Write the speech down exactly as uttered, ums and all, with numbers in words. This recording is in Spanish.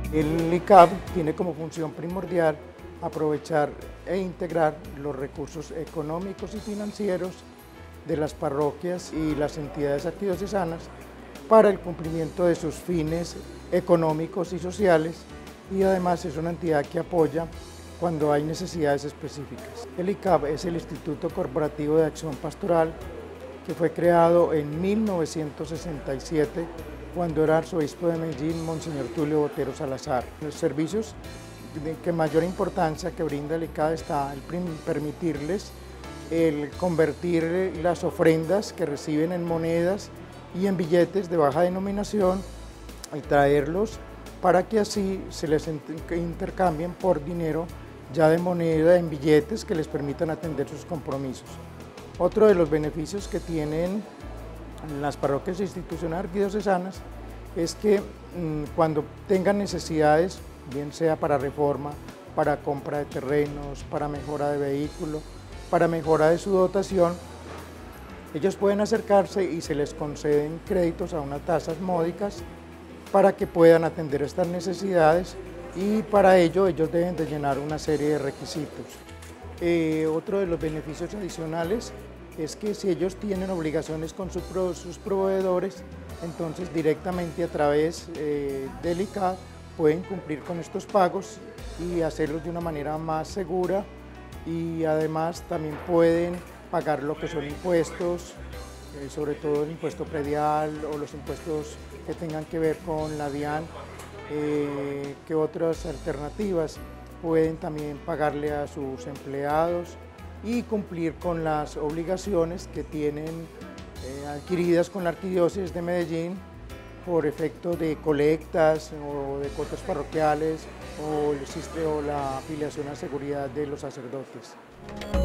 El I C A B tiene como función primordial aprovechar e integrar los recursos económicos y financieros de las parroquias y las entidades arquidiocesanas para el cumplimiento de sus fines económicos y sociales, y además es una entidad que apoya cuando hay necesidades específicas. El I C A B es el Instituto Corporativo de Acción Pastoral, que fue creado en mil novecientos sesenta y siete cuando era arzobispo de Medellín, Monseñor Tulio Botero Salazar. Los servicios de que mayor importancia que brinda el I C A B está el permitirles el convertir las ofrendas que reciben en monedas y en billetes de baja denominación y traerlos para que así se les intercambien por dinero ya de moneda en billetes que les permitan atender sus compromisos. Otro de los beneficios que tienen las parroquias institucionales arquidiocesanas es que mmm, cuando tengan necesidades, bien sea para reforma, para compra de terrenos, para mejora de vehículos, para mejora de su dotación, ellos pueden acercarse y se les conceden créditos a unas tasas módicas para que puedan atender estas necesidades, y para ello ellos deben de llenar una serie de requisitos. Eh, otro de los beneficios adicionales es que si ellos tienen obligaciones con su, sus proveedores, entonces directamente a través eh, del I C A B pueden cumplir con estos pagos y hacerlos de una manera más segura, y además también pueden pagar lo que son impuestos, eh, sobre todo el impuesto predial o los impuestos que tengan que ver con la DIAN, eh, que otras alternativas pueden también pagarle a sus empleados y cumplir con las obligaciones que tienen eh, adquiridas con la Arquidiócesis de Medellín por efecto de colectas o de cuotas parroquiales o, el, o la afiliación a seguridad de los sacerdotes.